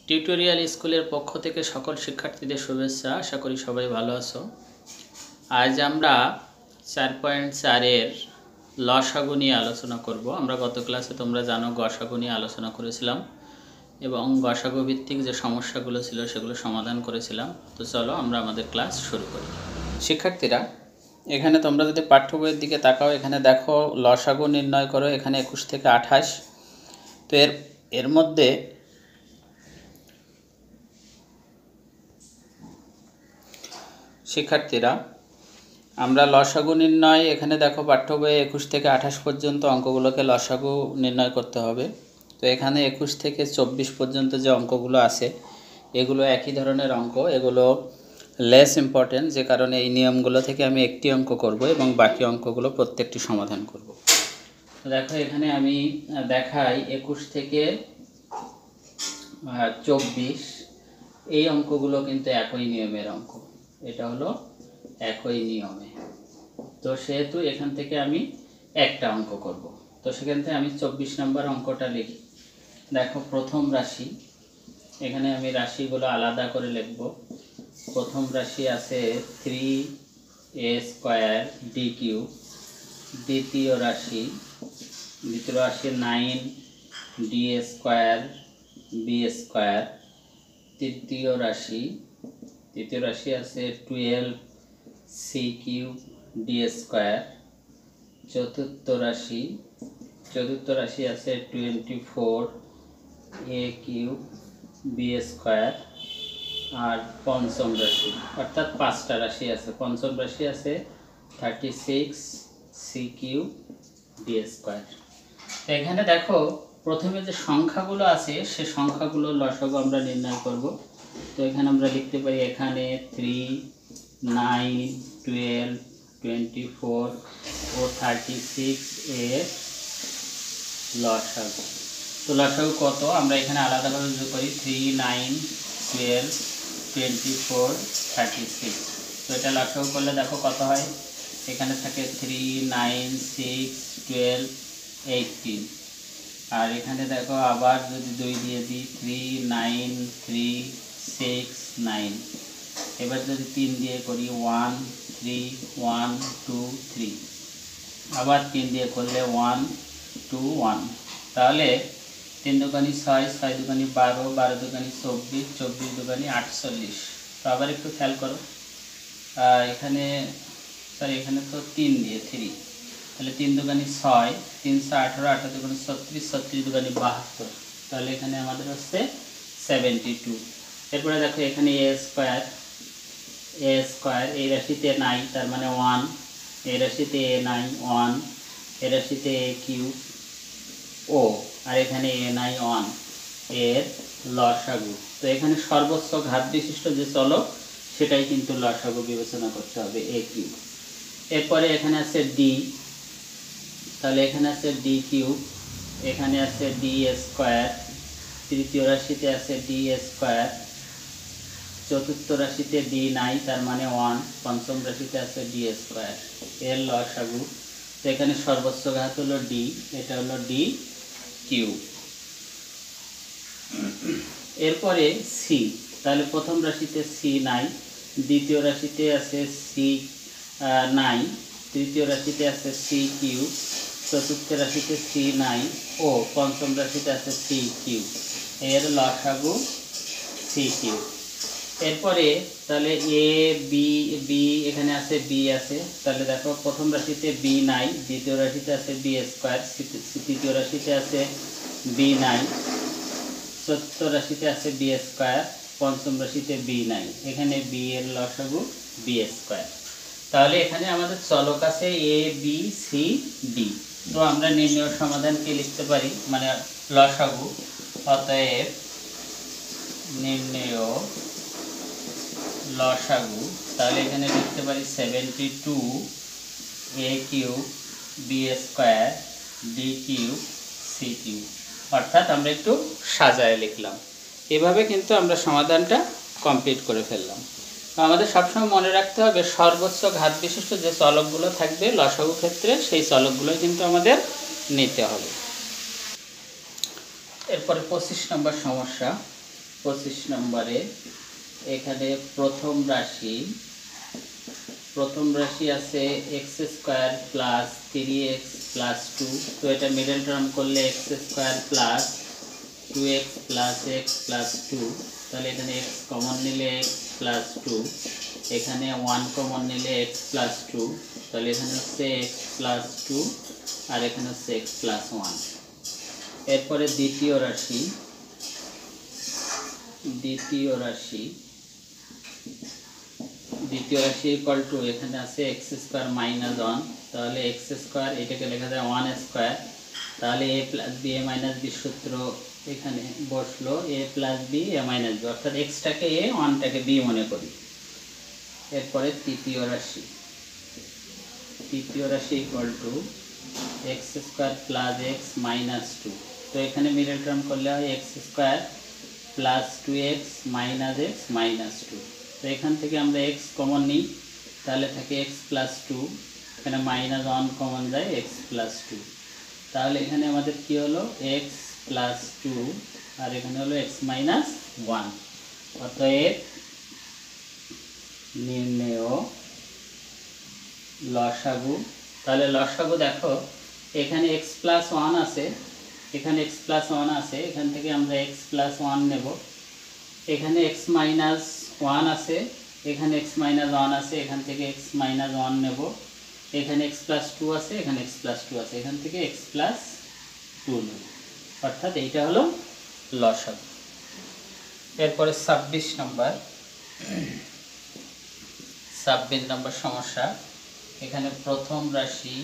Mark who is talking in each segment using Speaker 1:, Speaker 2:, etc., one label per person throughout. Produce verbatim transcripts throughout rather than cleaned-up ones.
Speaker 1: Tutorial স্কুলের পক্ষ থেকে সকল শিক্ষার্থীদের শুভেচ্ছা। আশা করি সবাই ভালো আছো। আজ আমরা চার পয়েন্ট চারের লসাগু নিয়ে আলোচনা করব। আমরা গত ক্লাসে তোমরা জানো গসাগু নিয়ে আলোচনা করেছিলাম এবং গসাগু ভিত্তিক যে সমস্যাগুলো ছিল সেগুলো সমাধান করেছিলাম। তো চলো আমরা আমাদের ক্লাস শুরু করি। শিক্ষার্থীরা, এখানে তোমরা যদি পাঠ্য বইয়ের দিকে তাকাও, এখানে দেখো লসাগু নির্ণয় করো, এখানে একুশ থেকে আঠাশ। তো এর এর মধ্যে শিক্ষার্থীরা আমরা লসাগু নির্ণয়, এখানে দেখো পাঠ্য বইয়ে একুশ থেকে আঠাশ পর্যন্ত অঙ্কগুলোকে লসাগু নির্ণয় করতে হবে। তো এখানে একুশ থেকে চব্বিশ পর্যন্ত যে অঙ্কগুলো আছে এগুলো একই ধরনের অঙ্ক, এগুলো লেস ইম্পর্টেন্ট, যে কারণে এই নিয়মগুলো থেকে আমি একটি অঙ্ক করব এবং বাকি অঙ্কগুলো প্রত্যেকটি সমাধান করব। তো দেখো এখানে আমি দেখাই একুশ থেকে চব্বিশ, এই অঙ্কগুলো কিন্তু একই নিয়মের অঙ্ক, এটা হলো একই নিয়মে। তো সেহেতু এখান থেকে আমি একটা অঙ্ক করব। তো সেখান থেকে আমি চব্বিশ নম্বর অঙ্কটা লিখি। দেখো প্রথম রাশি, এখানে আমি রাশিগুলো আলাদা করে লিখব। প্রথম রাশি আছে three a square d q. দ্বিতীয় রাশি দ্বিতীয় রাশি nine d square b square. তৃতীয় রাশি তৃতীয় রাশি আছে twelve c cube d square. চতুর্থ রাশি চতুর্থ রাশি আছে twenty four a cube b square. আর পঞ্চম রাশি, অর্থাৎ পাঁচটা রাশি আছে, পঞ্চম রাশি আছে thirty six c cube d square. তো এখানে দেখো প্রথমে যে সংখ্যাগুলো আছে সে সংখ্যাগুলো লসাগু আমরা নির্ণয় করব। তো এখানে আমরা লিখতে পারি এখানে three nine twelve twenty four ও থার্টি সিক্স এর লসাগু। তো লসাগু কত আমরা এখানে আলাদাভাবে যোগ করি, three nine twelve twenty four thirty six. তো এটা লসাগু করলে দেখো কত হয়, এখানে থাকে three nine six twelve eighteen. আর এখানে দেখো আবার যদি দুই দিয়ে দিই, three nine three six nine. এবার যদি তিন দিয়ে করি, one three one two three. আবার তিন দিয়ে করলে ওয়ান টু ওয়ান। তাহলে তিন দোকানি ছয়, ছয় দোকানি বারো, বারো দোকানি চব্বিশ, চব্বিশ দোকানি আটচল্লিশ। তো আবার একটু খেয়াল করো, এখানে সরি এখানে তো তিন দিয়ে থ্রি, তাহলে তিন দোকানি ছয়, তিনশো আঠারো, আঠারো দোকানি ছত্রিশ, ছত্রিশ দোকানি বাহাত্তর। তাহলে এখানে আমাদের হচ্ছে সেভেন্টি টু। এরপরে দেখো এখানে এ স্কোয়ার এ স্কোয়ার এই রাশিতে নাই, তার মানে ওয়ান। এই রাশিতে এ নাই ওয়ান, এই রাশিতে এ কিউ ও, আর এখানে এ নাই ওয়ান, এর লসাগু। তো এখানে সর্বোচ্চ ঘাত বিশিষ্ট যে চলক সেটাই কিন্তু লসাগু বিবেচনা করতে হবে, এ কিউ। এরপরে এখানে আছে ডি, তাহলে এখানে আছে ডি কিউব, এখানে আছে ডি স্কোয়ার। তৃতীয় রাশিতে আছে ডি স্কোয়ার। চতুর্থ রাশিতে ডি নাই, তার মানে ওয়ান। পঞ্চম রাশিতে আছে ডি স্কোয়ার, এর লসাগু। তো এখানে সর্বোচ্চ ঘাত হলো ডি, এটা হলো ডি কিউব। এরপরে সি, তাহলে প্রথম রাশিতে সি নাই, দ্বিতীয় রাশিতে আছে সি নাই, তৃতীয় রাশিতে আছে সি কিউব, চতুর্থ রাশিতে সি নাই ও পঞ্চম রাশিতে আছে সি কিউব, এর লসাগু সি কিউব। এরপরে তাহলে এ বি বি এখানে আছে বি আছে, তাহলে দেখো প্রথম রাশিতে বি নাই, দ্বিতীয় রাশিতে আছে বি স্কোয়ার, তৃতীয় রাশিতে আছে বি নাই, চতুর্থ রাশিতে আছে বি স্কোয়ার, পঞ্চম রাশিতে বি নাই, এখানে বি এর লসাগু বি স্কোয়ার। তাহলে এখানে আমাদের চলক আছে এ বি সি ডি। তো আমরা নির্ণয় সমাধান কি লিখতে পারি, মানে লসাগু, অতএব নির্ণয় লসাগু, তাহলে এখানে লিখতে পারি seventy two a cube b square d cube c cube. অর্থাৎ আমরা একটু সাজায় লিখলাম, এভাবে কিন্তু আমরা সমাধানটা কমপ্লিট করে ফেললাম। আমাদের সবসময় মনে রাখতে হবে সর্বোচ্চ ঘাত বিশিষ্ট যে চলকগুলো থাকবে লসাগু ক্ষেত্রে সেই চলকগুলোই কিন্তু আমাদের নিতে হবে। এরপরে পঁচিশ নম্বর সমস্যা, পঁচিশ নম্বরে এখানে প্রথম রাশি প্রথম রাশি আছে x square plus three x plus two. তো এটা মিডল টার্ম করলে x square plus two x plus x plus two. তাহলে এখানে এক্স কমন নিলে এক্স প্লাস টু, এখানে ওয়ান কমন নিলে এক্স প্লাস টু। তাহলে এখানে হচ্ছে এক্স প্লাস টু আর এখানে হচ্ছে এক্স প্লাস ওয়ান। এরপরে দ্বিতীয় রাশি দ্বিতীয় রাশি দ্বিতীয় রাশি ইকুয়াল টু এখানে আছে এক্স স্কোয়ার মাইনাস ওয়ান। তাহলে এক্স স্কোয়ার এটাকে লেখা যায় ওয়ান স্কোয়ার। তাহলে a plus b a minus b সূত্র এখানে বসলো, a plus b a minus b, অর্থাৎ এক্সটাকে এ ওয়ানটাকে বি মনে করি। এরপরে তৃতীয় রাশি তৃতীয় রাশি equal to x square plus x minus two. তো এখানে মিডল টার্ম করলে হয় x square plus two x minus x minus two. তো এখান থেকে আমরা এক্স কমন নিই, তাহলে থাকে এক্স প্লাস টু, এখানে মাইনাস ওয়ান কমন যায় এক্স প্লাস টু। তাহলে এখানে আমাদের কি হলো এক্স প্লাস টু আর এখানে হলো এক্স মাইনাস ওয়ান। অতএব নির্ণেয় লসাগু। তাহলে লসাগু দেখো এখানে এক্স প্লাস ওয়ান আছে, এখানে এক্স প্লাস ওয়ান আছে, এখান থেকে আমরা এক্স প্লাস ওয়ান নেব। এখানে এক্স মাইনাস ওয়ান আছে, এখানে এক্স মাইনাস ওয়ান আছে, এখান থেকে এক্স মাইনাস ওয়ান নেব। এখানে এক্স প্লাস টু আছে, এখানে এক্স প্লাস টু আছে, এখান থেকে এক্স প্লাস টু নেব। অর্থাৎ এইটা হলো লসাগু। এরপরে ছাব্বিশ নম্বর ছাব্বিশ নম্বর সমস্যা। এখানে প্রথম রাশি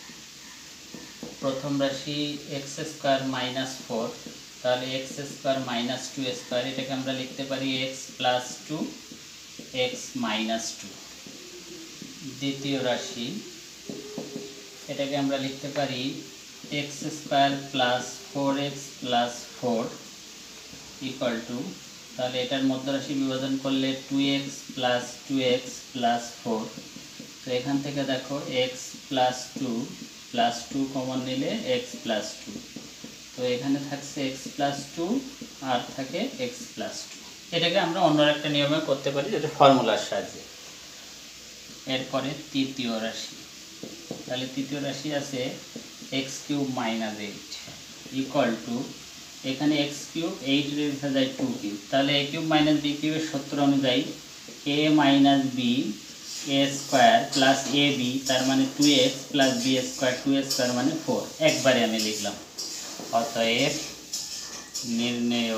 Speaker 1: প্রথম রাশি এক্স স্কোয়ার মাইনাস ফোর। তাহলে x square minus two square এটাকে আমরা লিখতে পারি x plus two x minus two. দ্বিতীয় রাশি এটাকে আমরা লিখতে পারি x square plus four x plus four equal to, তাহলে এটার মধ্য রাশি বিভাজন করলে two x plus two x plus four. তো এখান থেকে দেখো x plus two plus two common নিলে এক্স প্লাস টু। তো এখানে থাকছে এক্স প্লাস টু আর থাকে এক্স প্লাস টু। এটাকে আমরা অন্য একটা নিয়মে করতে পারি, যেটা ফর্মুলার সাহায্যে। এরপরে তৃতীয় রাশি, তাহলে তৃতীয় রাশি আছে x cube minus eight equal to, এখানে এক্স কিউব এইট রেখা যায় টু কিউব। তাহলে এ কিউব মাইনাস বি কিউবের সূত্র অনুযায়ী a minus b a square plus a b, তার মানে two x plus B square, two square মানে ফোর, একবারে আমি লিখলাম। অতএব নির্ণেয়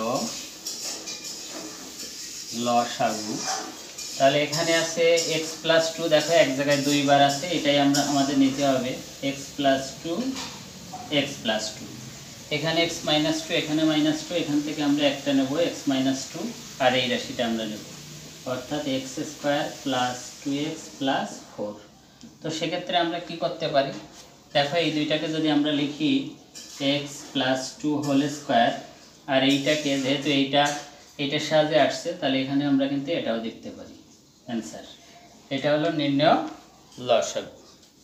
Speaker 1: লসাগু। তাহলে এখানে আছে এক্স প্লাস টু, দেখো এক জায়গায় দুইবার আছে, এটাই আমরা আমাদের নিতে হবে x plus two x plus two. এখানে এক্স মাইনাস টু, এখানে মাইনাস টু, এখান থেকে আমরা একটা নেব এক্স মাইনাস টু আর এই রাশিটা আমরা নেব, অর্থাৎ x square plus two x plus four. তো সেক্ষেত্রে আমরা কি করতে পারি, দেখো এই দুইটাকে যদি আমরা লিখি x plus two whole square আর এইটাকে যেহেতু এইটা এইটার সাহায্যে আসছে, তাহলে এখানে আমরা কিন্তু এটাও দেখতে পারি অ্যান্সার। এটা হলো নির্ণেয় লসাগু।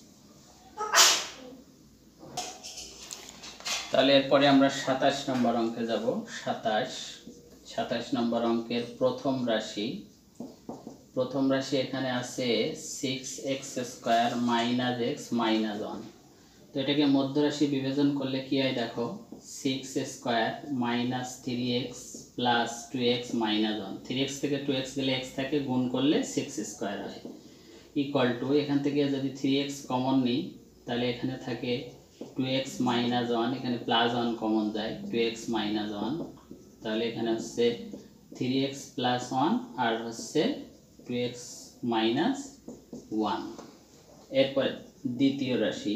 Speaker 1: তাহলে এরপরে আমরা সাতাশ নম্বর অঙ্কে যাব। সাতাশ সাতাশ নম্বর অঙ্কের প্রথম রাশি প্রথম রাশি এখানে আছে six x square minus x minus one. তো এটাকে মধ্য রাশি বিভাজন করলে কি হয়, দেখো six square minus three x plus two x minus one. Three x থেকে টু এক্স গেলে এক্স থাকে, গুণ করলে সিক্স স্কোয়ার হয় ইকুয়াল টু, এখান থেকে যদি থ্রি এক্স কমন নিই তাহলে এখানে থাকে টু এক্স মাইনাস ওয়ান, এখানে প্লাস ওয়ান কমন যায় টু এক্স মাইনাস ওয়ান। তাহলে এখানে হচ্ছে থ্রি এক্স প্লাস ওয়ান আর হচ্ছে টু এক্স মাইনাস ওয়ান। এরপরে দ্বিতীয় রাশি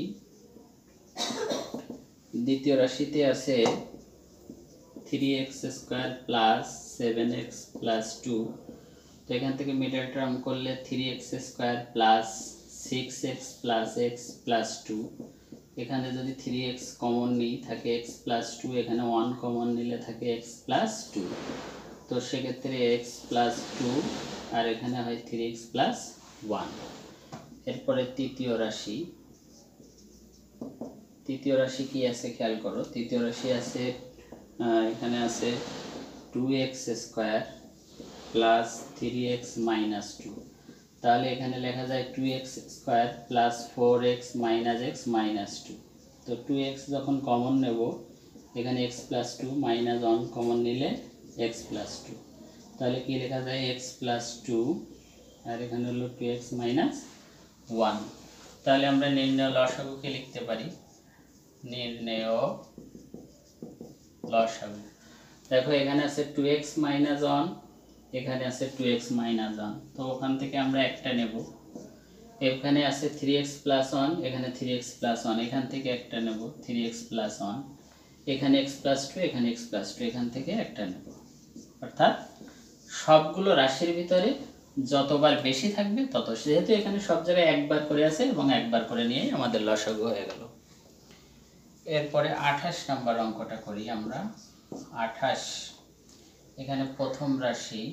Speaker 1: দ্বিতীয় রাশিতে আছে three x square plus seven x plus two. তো এখান থেকে মিডল টার্ম করলে three x square plus six x plus x plus two. এখানে যদি থ্রি এক্স কমন নিই থাকে এক্স প্লাস টু, এখানে ওয়ান কমন নিলে থাকে এক্স প্লাস টু। তো সেক্ষেত্রে এক্স প্লাস টু আর এখানে হয় থ্রি এক্স প্লাস ওয়ান। এরপরে তৃতীয় রাশি তৃতীয় রাশি কি আছে খেয়াল করো। তৃতীয় রাশি আছে এখানে আছে two x square plus three x minus two. তাহলে এখানে লেখা যায় two x square plus four x minus x minus two. তো টু এক্স যখন কমন নেব এখানে x plus two minus one common নিলে এক্স প্লাস টু। তাহলে কি লেখা যায় এক্স প্লাস টু আর এখানে হলো টু এক্স মাইনাস ওয়ান। তাহলে আমরা নির্ণয় লসাগুকে লিখতে পারি নির্ণয় লসাগু। দেখো এখানে আছে টু এক্স মাইনাস ওয়ান, এখানে আছে টু এক্স মাইনাস ওয়ান, তো ওখান থেকে আমরা একটা নেব। এখানে আছে থ্রি এক্স প্লাস ওয়ান, এখানে থ্রি এক্স প্লাস ওয়ান, এখান থেকে একটা নেব থ্রি এক্স প্লাস ওয়ান, এখানে এক্স প্লাস টু, এখানে এক্স প্লাস টু, এখান থেকে একটা নেব। অর্থাৎ সবগুলো রাশির ভিতরে যতবার বেশি থাকবে তত, যেহেতু এখানে সব জায়গায় একবার করে আছে এবং একবার করে নিয়েই আমাদের লসাগু হয়ে গেল। এরপরে আঠাশ নাম্বার অঙ্কটা করি আমরা। আঠাশ, এখানে প্রথম রাশি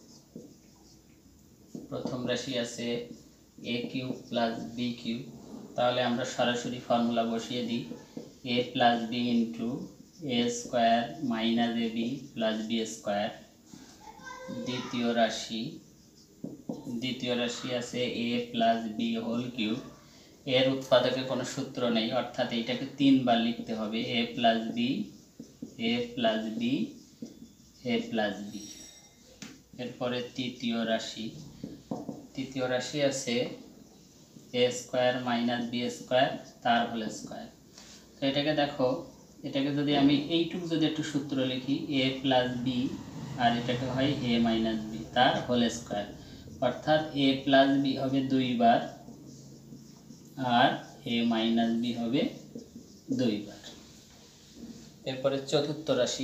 Speaker 1: প্রথম রাশি আছে a cube plus b cube. তাহলে আমরা সরাসরি ফর্মুলা বসিয়ে দিই a plus b into a square minus A B plus B square. দ্বিতীয় রাশি দ্বিতীয় রাশি আছে a plus B whole cube. এর উৎপাদকে কোনো সূত্র নেই, অর্থাৎ এইটাকে তিনবার লিখতে হবে a plus b a plus b a plus b. এরপরে তৃতীয় রাশি তৃতীয় রাশি আছে a square minus b square তার হোল স্কোয়ার। তো এটাকে দেখো, এটাকে যদি আমি এইটুকু যদি একটু সূত্র লিখি এ প্লাস বি আর এটাকে হয় এ মাইনাস বি তার হোল স্কোয়ার, অর্থাৎ এ প্লাস বি হবে দুইবার আর এ মাইনাস বি হবে দুইবার। এরপরে চতুর্থ রাশি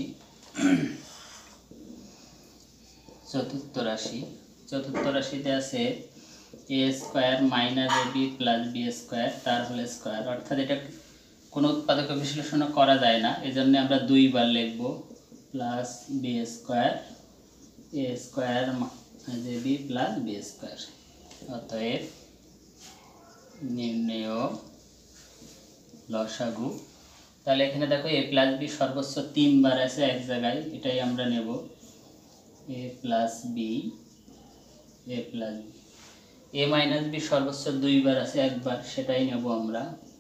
Speaker 1: চতুর্থ রাশি চতুর্থ রাশিতে আছে a square minus A B plus B square তার হোল স্কোয়ার, অর্থাৎ এটা কোনো উৎপাদক বিশ্লেষণ করা যায় না, এজন্য আমরা দুইবার লিখব plus B square a square minus A B plus B square. অতএব নির্ণয় লসাগু। তাহলে এখানে দেখো এ প্লাস বি সর্বোচ্চ তিনবার আছে এক জায়গায়, এটাই আমরা নেব a plus b a plus b. A minus b সর্বোচ্চ দুইবার আছে একবার, সেটাই নেব আমরা।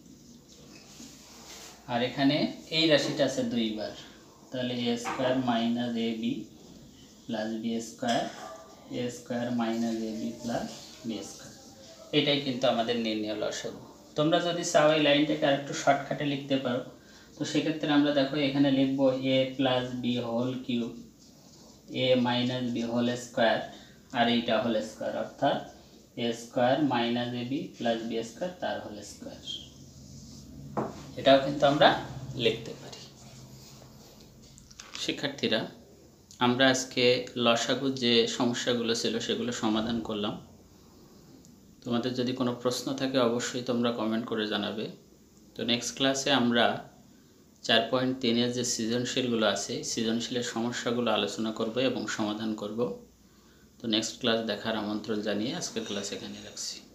Speaker 1: আর এখানে এই রাশিটা আছে দুইবার, তাহলে a square minus A B plus B square a square minus A B plus B square. এটাই কিন্তু আমাদের নির্ণয় লসাগু। তোমরা যদি চাও এই লাইনটাকে আর একটু শর্টকাটে লিখতে পারো, তো সেক্ষেত্রে আমরা দেখো এখানে লিখব A plus B whole cube A minus B whole square আর এইটা হোল স্কোয়ার, অর্থাৎ A square minus A B plus B square তার হোল স্কোয়ার। এটাও কিন্তু আমরা লিখতে পারি। শিক্ষার্থীরা, আমরা আজকে লসাগুর যে সমস্যাগুলো ছিল সেগুলো সমাধান করলাম। তোমাদের যদি কোনো প্রশ্ন থাকে অবশ্যই তোমরা কমেন্ট করে জানাবে। তো নেক্সট ক্লাসে আমরা চার পয়েন্ট তিনের যে সৃজনশীলগুলো আছে সৃজনশীলের সমস্যাগুলো আলোচনা করব এবং সমাধান করব। তো নেক্সট ক্লাস দেখার আমন্ত্রণ জানিয়ে আজকের ক্লাস এখানে রাখছি।